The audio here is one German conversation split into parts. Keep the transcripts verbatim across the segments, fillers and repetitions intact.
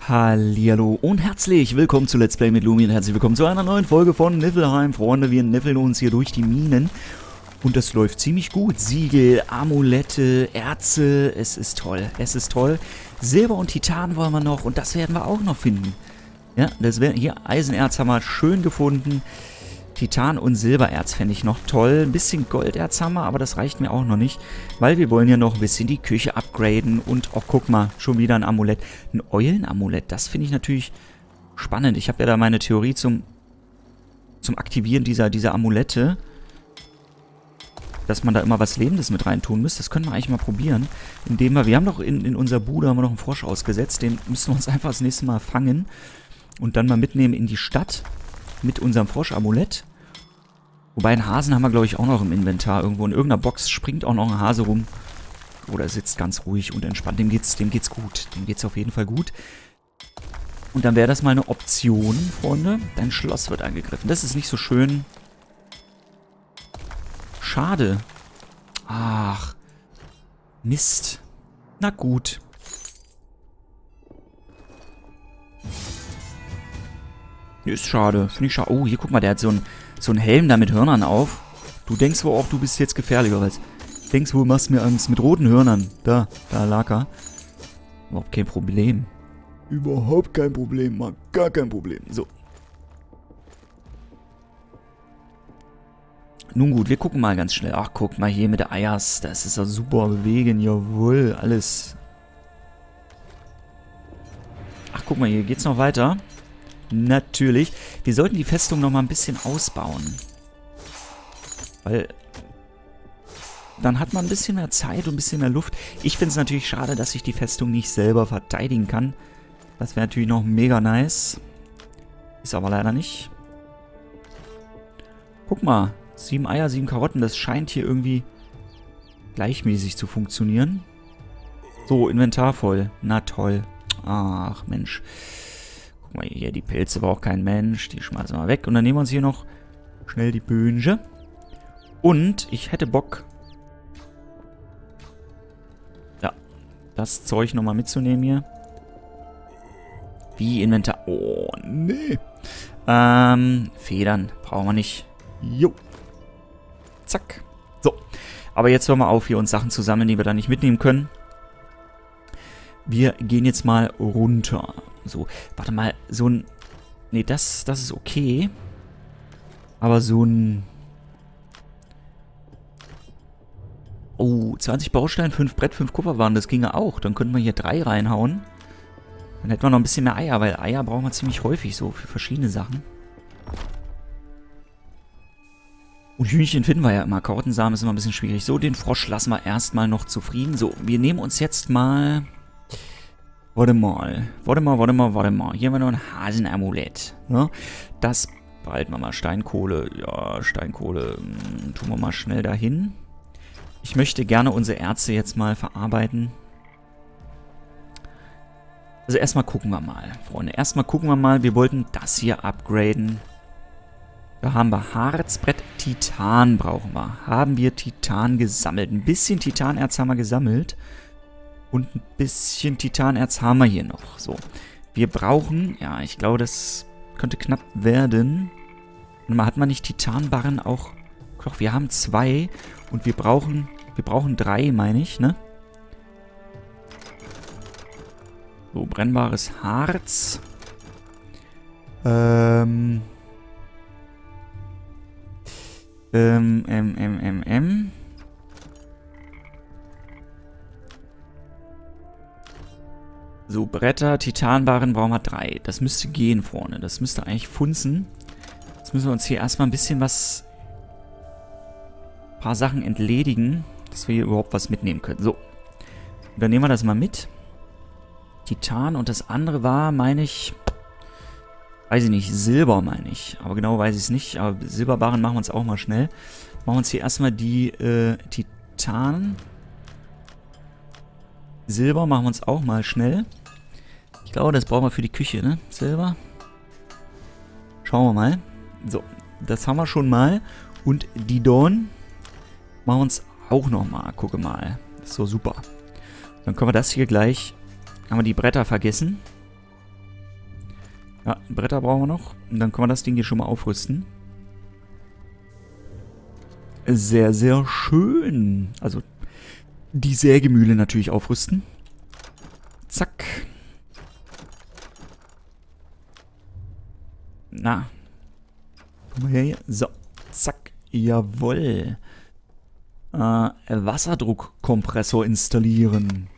Hallihallo und herzlich willkommen zu Let's Play mit Lumi und herzlich willkommen zu einer neuen Folge von Niflheim. Freunde, wir niffeln uns hier durch die Minen und das läuft ziemlich gut. Siegel, Amulette, Erze, es ist toll, es ist toll. Silber und Titan wollen wir noch und das werden wir auch noch finden. Ja, das wär, hier Eisenerz haben wir schön gefunden. Titan und Silbererz fände ich noch toll. Ein bisschen Golderz haben wir, aber das reicht mir auch noch nicht, weil wir wollen ja noch ein bisschen die Küche upgraden und, oh, guck mal, schon wieder ein Amulett. Ein Eulenamulett, das finde ich natürlich spannend. Ich habe ja da meine Theorie zum, zum Aktivieren dieser, dieser Amulette, dass man da immer was Lebendes mit reintun müsste. Das können wir eigentlich mal probieren, indem wir, wir haben doch in, in unserer Bude haben wir noch einen Frosch ausgesetzt, den müssen wir uns einfach das nächste Mal fangen und dann mal mitnehmen in die Stadt mit unserem Froschamulett. Wobei einen Hasen haben wir, glaube ich, auch noch im Inventar. Irgendwo in irgendeiner Box springt auch noch ein Hase rum. Oder sitzt ganz ruhig und entspannt. Dem geht's, dem geht's gut. Dem geht's auf jeden Fall gut. Und dann wäre das mal eine Option, Freunde. Dein Schloss wird angegriffen. Das ist nicht so schön. Schade. Ach. Mist. Na gut. Ist schade. Finde ich schade. Oh, hier guck mal, der hat so einen so einen Helm da mit Hörnern auf. Du denkst wohl auch, du bist jetzt gefährlicher, weil du denkst wohl, machst mir Angst mit roten Hörnern. Da, da lag er. Überhaupt kein Problem. Überhaupt kein Problem, Mann. Gar kein Problem. So. Nun gut, wir gucken mal ganz schnell. Ach, guck mal hier mit der Eiers. Das ist ja super bewegen. Jawohl, alles. Ach, guck mal, hier geht's noch weiter. Natürlich. Wir sollten die Festung noch mal ein bisschen ausbauen. Weil dann hat man ein bisschen mehr Zeit und ein bisschen mehr Luft. Ich finde es natürlich schade, dass ich die Festung nicht selber verteidigen kann. Das wäre natürlich noch mega nice. Ist aber leider nicht. Guck mal. Sieben Eier, sieben Karotten. Das scheint hier irgendwie gleichmäßig zu funktionieren. So, Inventar voll. Na toll. Ach, Mensch. Guck mal hier, die Pilze braucht kein Mensch. Die schmeißen wir weg. Und dann nehmen wir uns hier noch schnell die Böhnchen. Und ich hätte Bock, ja, das Zeug nochmal mitzunehmen hier. Wie Inventar. Oh, nee. Ähm, Federn brauchen wir nicht. Jo. Zack. So. Aber jetzt hören wir auf, hier uns Sachen zu sammeln, die wir da nicht mitnehmen können. Wir gehen jetzt mal runter. So, warte mal, so ein... Nee, das, das ist okay. Aber so ein... Oh, zwanzig Bausteine, fünf Brett, fünf Kupferwaren, das ginge auch. Dann könnten wir hier drei reinhauen. Dann hätten wir noch ein bisschen mehr Eier, weil Eier brauchen wir ziemlich häufig so für verschiedene Sachen. Und Hühnchen finden wir ja immer. Karottensamen ist immer ein bisschen schwierig. So, den Frosch lassen wir erstmal noch zufrieden. So, wir nehmen uns jetzt mal... Warte mal, warte mal, warte mal, warte mal. Hier haben wir noch ein Hasenamulett. Ne? Das behalten wir mal. Steinkohle, ja, Steinkohle mh, tun wir mal schnell dahin. Ich möchte gerne unsere Erze jetzt mal verarbeiten. Also erstmal gucken wir mal, Freunde. Erstmal gucken wir mal, wir wollten das hier upgraden. Da haben wir Harzbrett, Titan brauchen wir. Haben wir Titan gesammelt. Ein bisschen Titanerz haben wir gesammelt. Und ein bisschen Titanerz haben wir hier noch. So. Wir brauchen, ja, ich glaube, das könnte knapp werden. Und mal, hat man nicht Titanbarren auch? Doch, wir haben zwei. Und wir brauchen, wir brauchen drei, meine ich, ne? So, brennbares Harz. Ähm. Ähm, ähm, ähm, ähm, ähm. So, Bretter, Titanbarren brauchen wir drei. Das müsste gehen vorne. Das müsste eigentlich funzen. Jetzt müssen wir uns hier erstmal ein bisschen was... Ein paar Sachen entledigen, dass wir hier überhaupt was mitnehmen können. So. Und dann nehmen wir das mal mit. Titan und das andere war, meine ich... Weiß ich nicht, Silber meine ich. Aber genau weiß ich es nicht. Aber Silberbarren machen wir uns auch mal schnell. Machen wir uns hier erstmal die äh, Titan... Silber machen wir uns auch mal schnell. Ich glaube, das brauchen wir für die Küche, ne? Silber. Schauen wir mal. So, das haben wir schon mal. Und die Dorn machen wir uns auch noch mal. Gucke mal. Das ist so super. Dann können wir das hier gleich... Haben wir die Bretter vergessen? Ja, Bretter brauchen wir noch. Und dann können wir das Ding hier schon mal aufrüsten. Sehr, sehr schön. Also die Sägemühle natürlich aufrüsten. Zack. Na. Komm mal her hier. So. Zack. Jawohl. Äh, Wasserdruckkompressor installieren.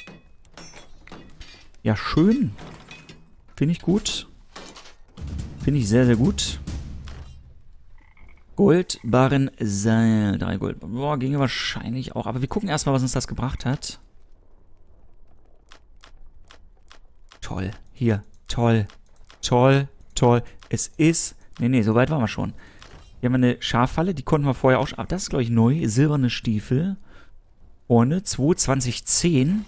Ja, schön. Finde ich gut. Finde ich sehr, sehr gut. Goldbarrenseil. Drei Gold. Boah, ginge wahrscheinlich auch. Aber wir gucken erstmal, was uns das gebracht hat. Toll. Hier. Toll. Toll. Toll. Es ist... Nee, nee, so weit waren wir schon. Hier haben wir eine Schaffalle. Die konnten wir vorher auch schon... Aber das ist, glaube ich, neu. Silberne Stiefel. Vorne. zwei zwanzig zehn.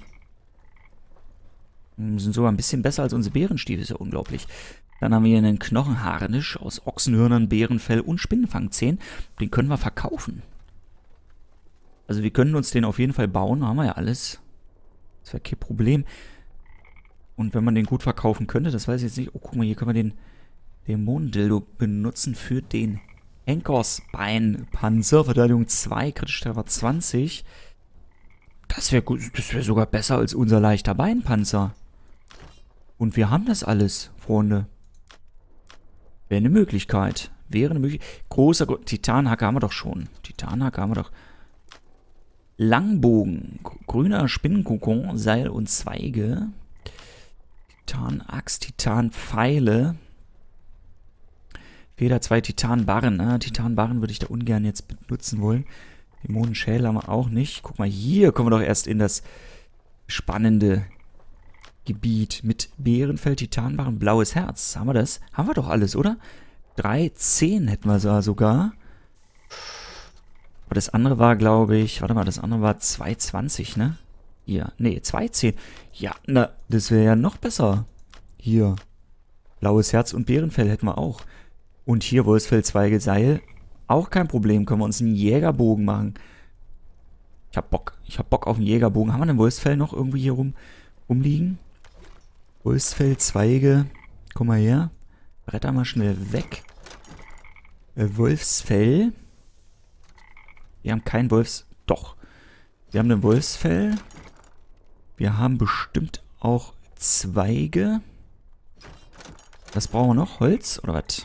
Sind sogar ein bisschen besser als unsere Bärenstiefel. Ist ja unglaublich. Dann haben wir hier einen Knochenharnisch aus Ochsenhörnern, Bärenfell und Spinnenfangzähnen. Den können wir verkaufen. Also wir können uns den auf jeden Fall bauen. Da haben wir ja alles. Das wäre kein Problem. Und wenn man den gut verkaufen könnte, das weiß ich jetzt nicht. Oh, guck mal, hier können wir den Dämonendildo benutzen für den Henkersbeinpanzer. Verteidigung zwei, kritisch Treffer zwanzig. Das wäre gut. Das wäre sogar besser als unser leichter Beinpanzer. Und wir haben das alles, Freunde. Wäre eine Möglichkeit. Wäre eine Möglichkeit. Großer Gro Titanhacke haben wir doch schon. Titanhacke haben wir doch. Langbogen. Grüner Spinnenkokon, Seil und Zweige. Titanaxt, Titanpfeile. Feder zwei Titanbarren. Ah, Titanbarren würde ich da ungern jetzt benutzen wollen. Dämonenschädel haben wir auch nicht. Guck mal, hier kommen wir doch erst in das spannende Gebiet mit Bärenfell, Titanbarren, blaues Herz. Haben wir das? Haben wir doch alles, oder? drei zehn hätten wir da sogar. Aber das andere war, glaube ich, warte mal, das andere war zwei zwanzig, ne? Hier, nee, zwei zehn. Ja, na, das wäre ja noch besser. Hier. Blaues Herz und Bärenfell hätten wir auch. Und hier Wolfsfell, Zweige, Seil. Auch kein Problem. Können wir uns einen Jägerbogen machen. Ich hab Bock. Ich hab Bock auf einen Jägerbogen. Haben wir einen Wolfsfell noch irgendwie hier rum, rumliegen? Wolfsfell, Zweige. Komm mal her. Bretter mal schnell weg. Äh, Wolfsfell. Wir haben kein Wolfs... Doch. Wir haben ein Wolfsfell. Wir haben bestimmt auch Zweige. Was brauchen wir noch? Holz oder was?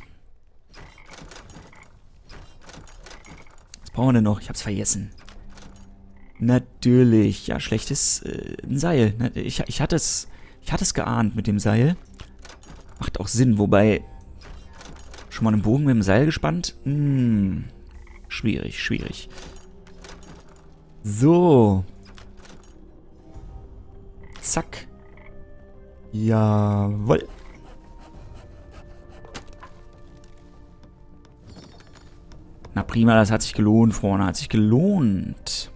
Was brauchen wir denn noch? Ich hab's vergessen. Natürlich. Ja, schlechtes äh, ein Seil. Ich, ich hatte es... Ich hatte es geahnt mit dem Seil. Macht auch Sinn, wobei... Schon mal einen Bogen mit dem Seil gespannt? Hm. Schwierig, schwierig. So. Zack. Jawohl. Na prima, das hat sich gelohnt, Freunde. Hat sich gelohnt.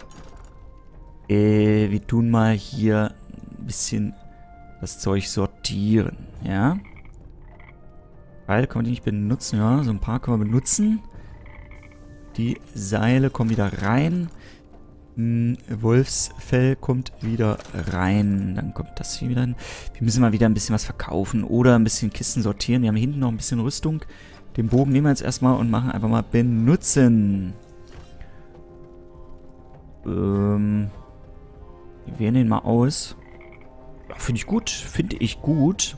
Äh, wir tun mal hier ein bisschen das Zeug sortieren, ja? Weil, können wir die nicht benutzen, ja? So ein paar können wir benutzen. Die Seile kommen wieder rein. Hm, Wolfsfell kommt wieder rein. Dann kommt das hier wieder hin. Wir müssen mal wieder ein bisschen was verkaufen oder ein bisschen Kisten sortieren. Wir haben hinten noch ein bisschen Rüstung. Den Bogen nehmen wir jetzt erstmal und machen einfach mal benutzen. Ähm, wir wählen den mal aus. Ja, finde ich gut. Finde ich gut.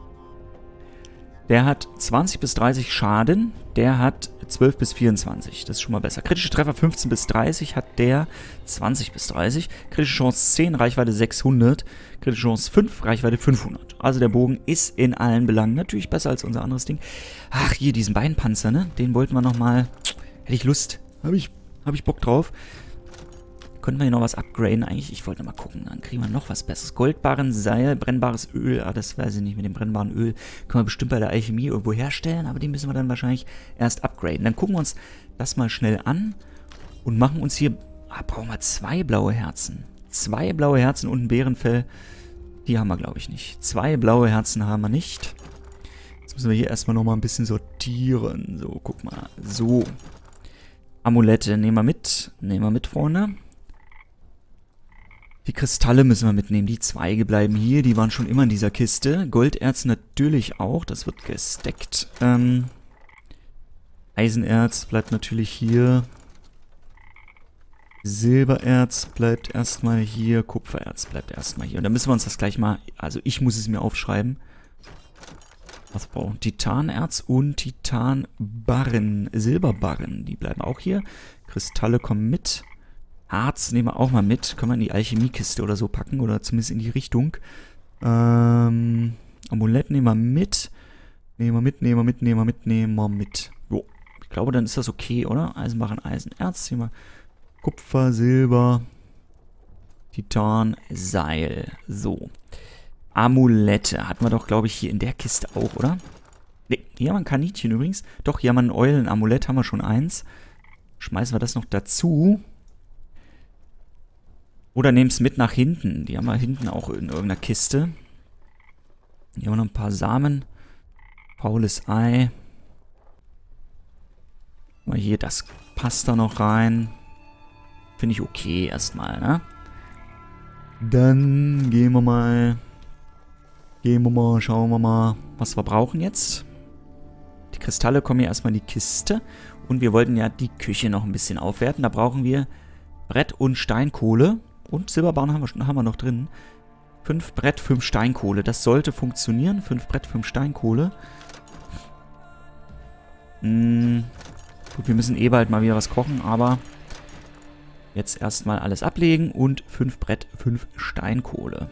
Der hat zwanzig bis dreißig Schaden. Der hat zwölf bis vierundzwanzig. Das ist schon mal besser. Kritische Treffer fünfzehn bis dreißig hat der zwanzig bis dreißig. Kritische Chance zehn, Reichweite sechshundert. Kritische Chance fünf, Reichweite fünfhundert. Also der Bogen ist in allen Belangen natürlich besser als unser anderes Ding. Ach, hier diesen Beinpanzer, ne? Den wollten wir nochmal... Hätte ich Lust. Habe ich, hab ich Bock drauf. Können wir hier noch was upgraden? Eigentlich, ich wollte mal gucken. Dann kriegen wir noch was Besseres. Goldbarrenseil, brennbares Öl. Ah, das weiß ich nicht. Mit dem brennbaren Öl können wir bestimmt bei der Alchemie irgendwo herstellen. Aber den müssen wir dann wahrscheinlich erst upgraden. Dann gucken wir uns das mal schnell an. Und machen uns hier... Ah, brauchen wir zwei blaue Herzen. Zwei blaue Herzen und ein Bärenfell. Die haben wir, glaube ich, nicht. Zwei blaue Herzen haben wir nicht. Jetzt müssen wir hier erstmal nochmal ein bisschen sortieren. So, guck mal. So. Amulette nehmen wir mit. Nehmen wir mit, Freunde. Die Kristalle müssen wir mitnehmen. Die Zweige bleiben hier. Die waren schon immer in dieser Kiste. Golderz natürlich auch. Das wird gesteckt. Ähm, Eisenerz bleibt natürlich hier. Silbererz bleibt erstmal hier. Kupfererz bleibt erstmal hier. Und dann müssen wir uns das gleich mal... Also ich muss es mir aufschreiben. Was brauchen wir? Titanerz und Titanbarren. Silberbarren. Die bleiben auch hier. Kristalle kommen mit. Harz nehmen wir auch mal mit. Können wir in die Alchemiekiste oder so packen. Oder zumindest in die Richtung. Ähm, Amulett nehmen wir mit. Nehmen wir mit, nehmen wir mit, nehmen wir mit, nehmen wir mit. Jo. Ich glaube, dann ist das okay, oder? Eisenbarren, Eisenerz. Nehmen wir Kupfer, Silber, Titan, Seil. So. Amulette. Hatten wir doch, glaube ich, hier in der Kiste auch, oder? Ne, hier haben wir ein Kaninchen übrigens. Doch, hier haben wir ein Eulenamulett. Haben wir schon eins. Schmeißen wir das noch dazu. Oder nehmen es mit nach hinten. Die haben wir hinten auch in irgendeiner Kiste. Hier haben wir noch ein paar Samen. Faules Ei. Mal hier, das passt da noch rein. Finde ich okay erstmal, ne? Dann gehen wir mal... Gehen wir mal, schauen wir mal, was wir brauchen jetzt. Die Kristalle kommen hier erstmal in die Kiste. Und wir wollten ja die Küche noch ein bisschen aufwerten. Da brauchen wir Brett und Steinkohle. Und Silberbarren haben wir, schon, haben wir noch drin. Fünf Brett, fünf Steinkohle. Das sollte funktionieren. Fünf Brett, fünf Steinkohle. Hm. Gut, wir müssen eh bald mal wieder was kochen, aber jetzt erstmal alles ablegen. Und fünf Brett, fünf Steinkohle.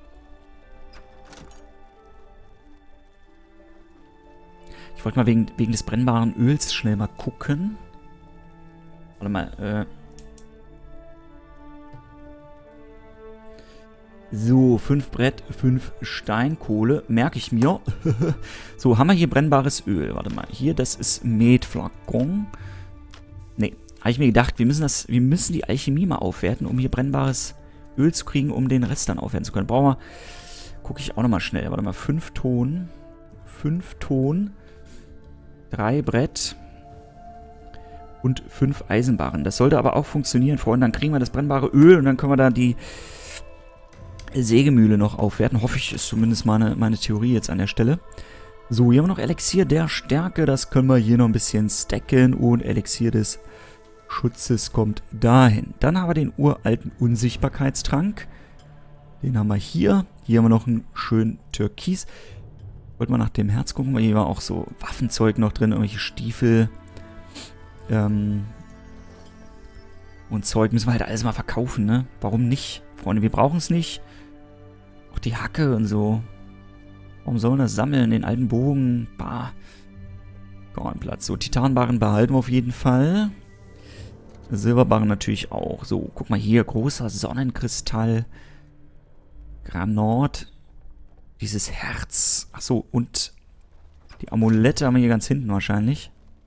Ich wollte mal wegen, wegen des brennbaren Öls schnell mal gucken. Warte mal, äh... So, fünf Brett, fünf Steinkohle. Merke ich mir. So, haben wir hier brennbares Öl. Warte mal, hier, das ist Metflakon. Ne, habe ich mir gedacht, wir müssen, das, wir müssen die Alchemie mal aufwerten, um hier brennbares Öl zu kriegen, um den Rest dann aufwerten zu können. Brauchen wir, gucke ich auch nochmal schnell. Warte mal, fünf Ton. fünf Ton. drei Brett. Und fünf Eisenbarren. Das sollte aber auch funktionieren, Freunde. Dann kriegen wir das brennbare Öl und dann können wir da die Sägemühle noch aufwerten. Hoffe ich, ist zumindest meine, meine Theorie jetzt an der Stelle. So, hier haben wir noch Elixier der Stärke. Das können wir hier noch ein bisschen stacken. Und Elixier des Schutzes kommt dahin. Dann haben wir den uralten Unsichtbarkeitstrank. Den haben wir hier. Hier haben wir noch einen schönen Türkis. Wollten wir nach dem Herz gucken, weil hier war auch so Waffenzeug noch drin. Irgendwelche Stiefel. Ähm... Und Zeug müssen wir halt alles mal verkaufen, ne? Warum nicht? Freunde, wir brauchen es nicht. Auch die Hacke und so. Warum sollen wir das sammeln? Den alten Bogen. Bah. Kein Platz. So, Titanbarren behalten wir auf jeden Fall. Silberbarren natürlich auch. So, guck mal hier. Großer Sonnenkristall. Granat. Dieses Herz. Achso, und die Amulette haben wir hier ganz hinten wahrscheinlich.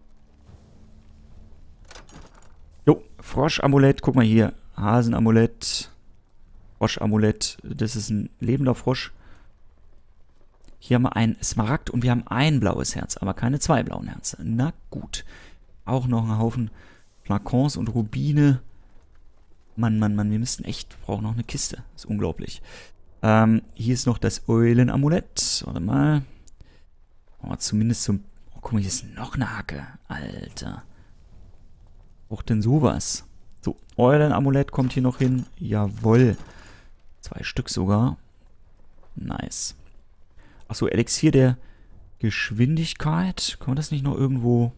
Jo, Froschamulett. Guck mal hier. Hasenamulett. Froschamulett. Das ist ein lebender Frosch. Hier haben wir ein Smaragd und wir haben ein blaues Herz, aber keine zwei blauen Herzen. Na gut. Auch noch ein Haufen Flakons und Rubine. Mann, Mann, Mann, wir müssten echt, wir brauchen noch eine Kiste. Das ist unglaublich. Ähm, hier ist noch das Eulenamulett. Warte mal. Oh, zumindest zum... Oh, guck mal, hier ist noch eine Hacke. Alter. Braucht denn sowas? So, Eulenamulett kommt hier noch hin. Jawohl. Zwei Stück sogar. Nice. Achso, Elixier der Geschwindigkeit. Kann man das nicht noch irgendwo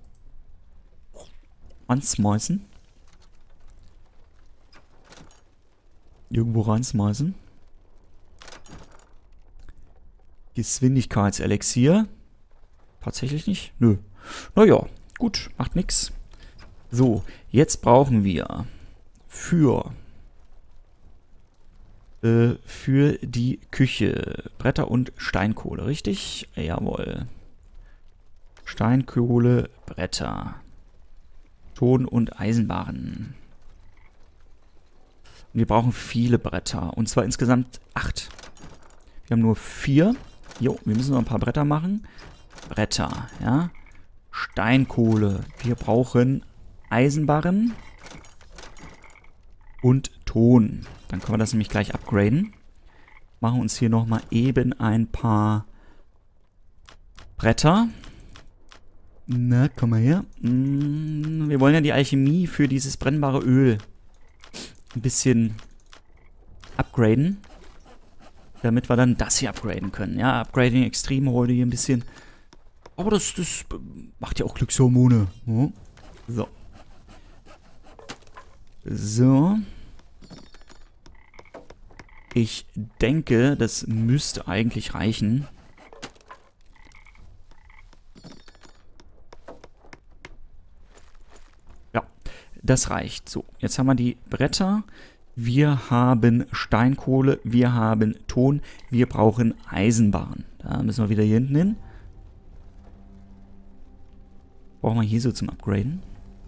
ansmeißen? Irgendwo reinsmeißen. Geschwindigkeitselixier. Tatsächlich nicht? Nö. Naja, gut, macht nix. So, jetzt brauchen wir für äh, für die Küche Bretter und Steinkohle, richtig? Jawohl. Steinkohle, Bretter. Ton und Eisenbarren. Und wir brauchen viele Bretter. Und zwar insgesamt acht. Wir haben nur vier. Jo, wir müssen noch ein paar Bretter machen. Bretter, ja. Steinkohle. Wir brauchen Eisenbarren und Ton. Dann können wir das nämlich gleich upgraden. Machen uns hier nochmal eben ein paar Bretter. Na, komm mal her. Wir wollen ja die Alchemie für dieses brennbare Öl ein bisschen upgraden. Damit wir dann das hier upgraden können. Ja, Upgrading extrem heute hier ein bisschen. Aber das, das macht ja auch Glückshormone. Ja. So. So. Ich denke, das müsste eigentlich reichen. Ja, das reicht. So, jetzt haben wir die Bretter. Wir haben Steinkohle, wir haben Ton, wir brauchen Eisenbahn. Da müssen wir wieder hier hinten hin. Brauchen wir hier so zum Upgraden.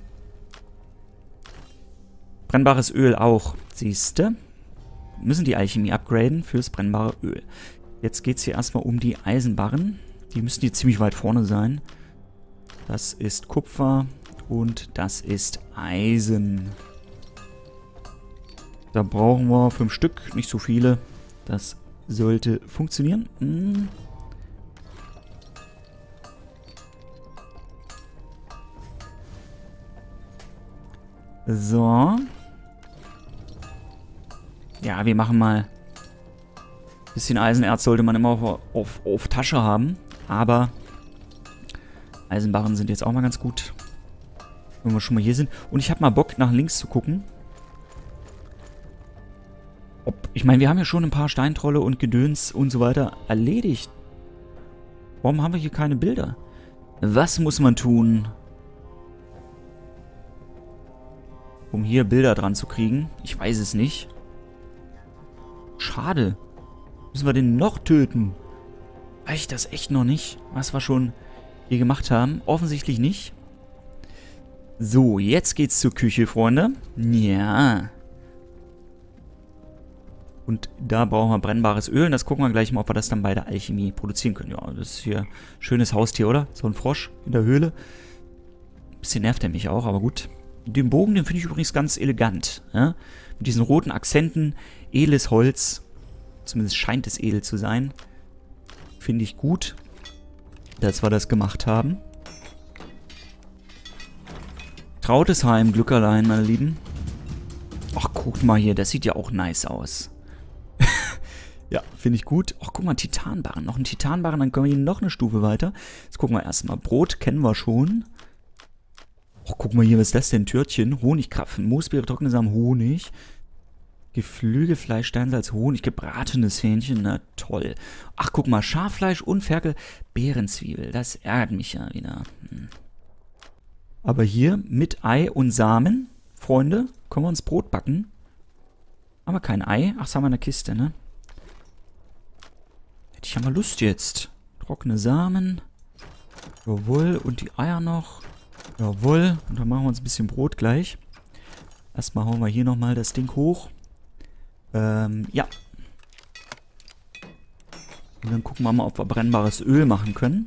Brennbares Öl auch, siehste. Wir müssen die Alchemie upgraden fürs brennbare Öl. Jetzt geht es hier erstmal um die Eisenbarren. Die müssen hier ziemlich weit vorne sein. Das ist Kupfer und das ist Eisen. Da brauchen wir fünf Stück, nicht so viele. Das sollte funktionieren. Hm. So. Ja, wir machen mal. Ein bisschen Eisenerz sollte man immer auf, auf, auf Tasche haben. Aber Eisenbarren sind jetzt auch mal ganz gut. Wenn wir schon mal hier sind. Und ich habe mal Bock, nach links zu gucken. Ob, ich meine, wir haben ja schon ein paar Steintrolle und Gedöns und so weiter erledigt. Warum haben wir hier keine Bilder? Was muss man tun, um hier Bilder dran zu kriegen? Ich weiß es nicht. Schade. Müssen wir den noch töten? Weiß ich das echt noch nicht, was wir schon hier gemacht haben? Offensichtlich nicht. So, jetzt geht's zur Küche, Freunde. Ja. Und da brauchen wir brennbares Öl. Und das gucken wir gleich mal, ob wir das dann bei der Alchemie produzieren können. Ja, das ist hier ein schönes Haustier, oder? So ein Frosch in der Höhle. Ein bisschen nervt er mich auch, aber gut. Den Bogen, den finde ich übrigens ganz elegant. Ja? Mit diesen roten Akzenten. Edles Holz. Zumindest scheint es edel zu sein. Finde ich gut, dass wir das gemacht haben. Trautesheim, Glück allein, meine Lieben. Ach, guckt mal hier, das sieht ja auch nice aus. Ja, finde ich gut. Ach, guck mal, Titanbarren. Noch ein Titanbarren, dann können wir hier noch eine Stufe weiter. Jetzt gucken wir erstmal. Brot kennen wir schon. Ach, guck mal hier, was ist das denn? Törtchen, Honigkrapfen, Moosbeere, trockene Samen, Honig. Geflügelfleisch, Steinsalz, Honig, gebratenes Hähnchen, na toll. Ach, guck mal, Schaffleisch und Ferkel, Beerenzwiebel. Das ärgert mich ja wieder. Hm. Aber hier mit Ei und Samen, Freunde, können wir uns Brot backen. Aber kein Ei. Ach, das haben wir in der Kiste, ne? Hätte ich ja mal Lust jetzt. Trockene Samen. Jawohl. Und die Eier noch. Jawohl. Und dann machen wir uns ein bisschen Brot gleich. Erstmal hauen wir hier nochmal das Ding hoch. Ähm, ja. Und dann gucken wir mal, ob wir brennbares Öl machen können.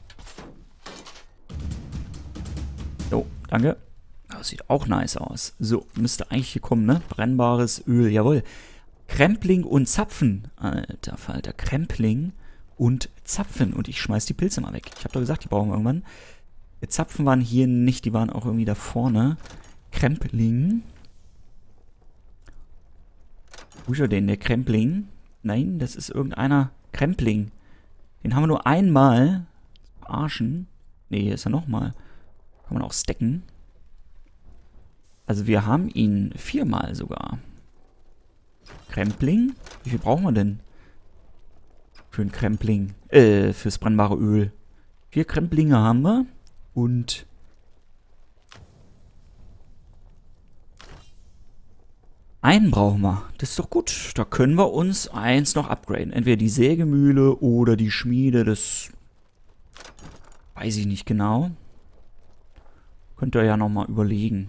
Jo, danke. Das sieht auch nice aus. So, müsste eigentlich hier kommen, ne? Brennbares Öl, jawohl. Krempling und Zapfen. Alter Falter, Krempling und Zapfen. Und ich schmeiß die Pilze mal weg. Ich habe doch gesagt, die brauchen wir irgendwann. Die Zapfen waren hier nicht, die waren auch irgendwie da vorne. Krempling. Wo ist er denn, der Krempling? Nein, das ist irgendeiner Krempling. Den haben wir nur einmal. Arschen. Ne, hier ist er nochmal. Kann man auch stacken. Also wir haben ihn viermal sogar. Krempling? Wie viel brauchen wir denn? Für ein Krempling. Äh, fürs brennbare Öl. Vier Kremplinge haben wir. Und einen brauchen wir. Das ist doch gut. Da können wir uns eins noch upgraden. Entweder die Sägemühle oder die Schmiede. Das weiß ich nicht genau. Könnt ihr ja nochmal überlegen.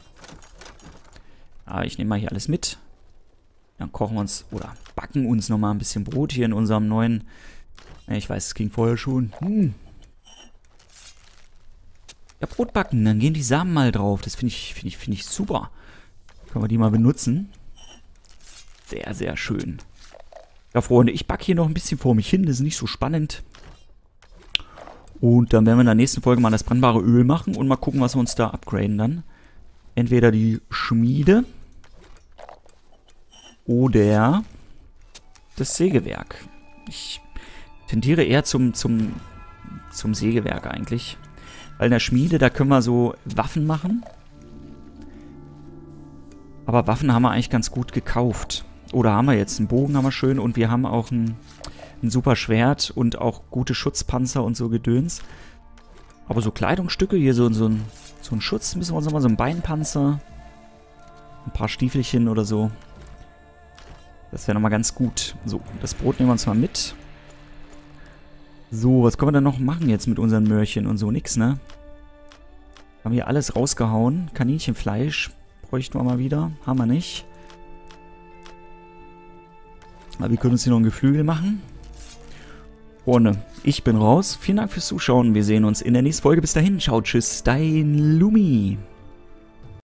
Aber ich nehme mal hier alles mit. Dann kochen wir uns oder backen uns nochmal ein bisschen Brot hier in unserem neuen... Ich weiß, es ging vorher schon. Hm. Ja, Brot backen. Dann gehen die Samen mal drauf. Das finde ich, finde ich, finde ich super. Können wir die mal benutzen. Sehr, sehr schön. Ja, Freunde, ich backe hier noch ein bisschen vor mich hin. Das ist nicht so spannend. Und dann werden wir in der nächsten Folge mal das brennbare Öl machen und mal gucken, was wir uns da upgraden dann. Entweder die Schmiede oder das Sägewerk. Ich tendiere eher zum, zum, zum Sägewerk eigentlich. Weil in der Schmiede, da können wir so Waffen machen. Aber Waffen haben wir eigentlich ganz gut gekauft. Oder haben wir jetzt einen Bogen, haben wir schön. Und wir haben auch ein, ein super Schwert und auch gute Schutzpanzer und so Gedöns. Aber so Kleidungsstücke, hier so, so, ein, so ein Schutz, müssen wir uns nochmal so ein Beinpanzer. Ein paar Stiefelchen oder so. Das wäre nochmal ganz gut. So, das Brot nehmen wir uns mal mit. So, was können wir denn noch machen jetzt mit unseren Möhrchen und so? Nix, ne? Haben wir alles rausgehauen. Kaninchenfleisch bräuchten wir mal wieder. Haben wir nicht. Aber wir können uns hier noch ein Geflügel machen. Freunde, ich bin raus. Vielen Dank fürs Zuschauen. Wir sehen uns in der nächsten Folge. Bis dahin. Ciao, tschüss. Dein Lumi.